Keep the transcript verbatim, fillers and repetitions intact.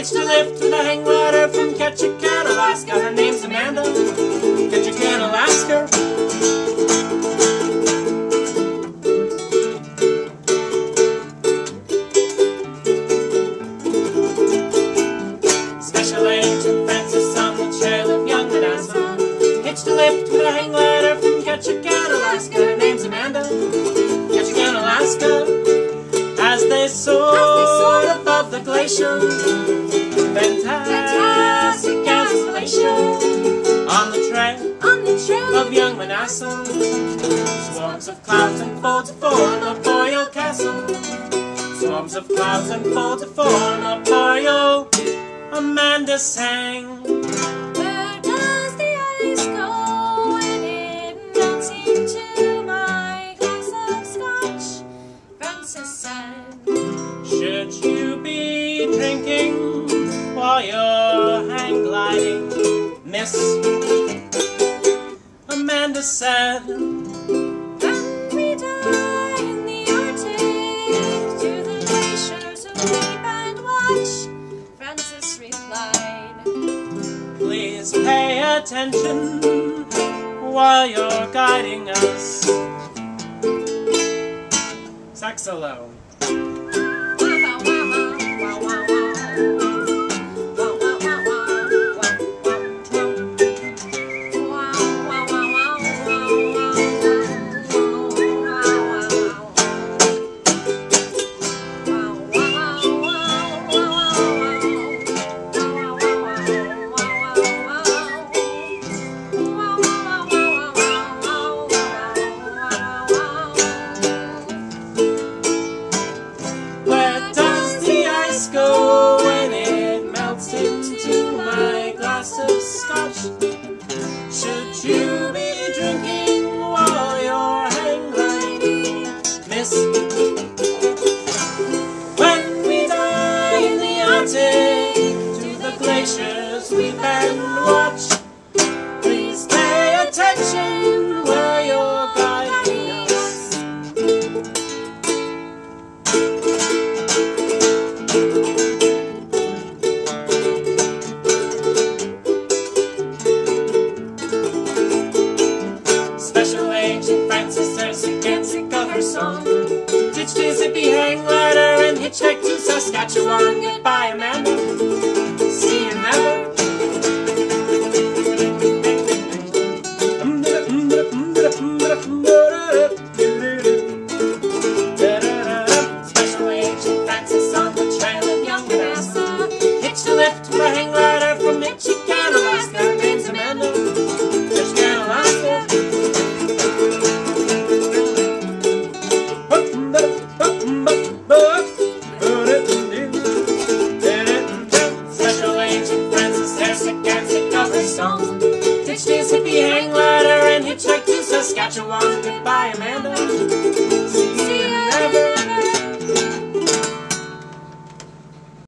hitched a lift with a hang glider from Ketchikan, Alaska. Her name's Amanda, Ketchikan, Alaska. Special Agent Francis on the trail of young Manasseh, hitched a lift with a hang glider from Ketchikan, Alaska. Her name's Amanda, Ketchikan, Alaska. As they soared above the glacier, fantastic isolation, on the trail, on the trail of young Manasseh, swarms of clouds unfold to form a boreal castle. Swarms of clouds unfold to form a boreal. Amanda sang. Where does the ice go when it melts into my glass of scotch? Francis said. Should you be drinking while you're hang gliding, miss? Amanda said. When we die in the Arctic, to the glaciers who weep and watch, Francis replied. Please pay attention while you're guiding us. Saxophone. Go when it melts into my glass of scotch. Should you be drinking while you're hang gliding, miss? When we die in the Arctic, to the glaciers weep and watch. Please pay attention where you're guiding us. Special Agent Francis, there's again sick of her song. Ditched his hippie hang glider and hitchhiked to Saskatchewan. Goodbye, Amanda, see you never. Special Agent Francis on the trail of young Manasseh, hitched a lift with a hang glider from Ketchikan, Alaska. Her name's Amanda, Ketchikan, Alaska. Special Agent Francis, there's again sick of her song. Ditched his hippie hang glider and hitchhiked to Saskatchewan. Goodbye, Amanda.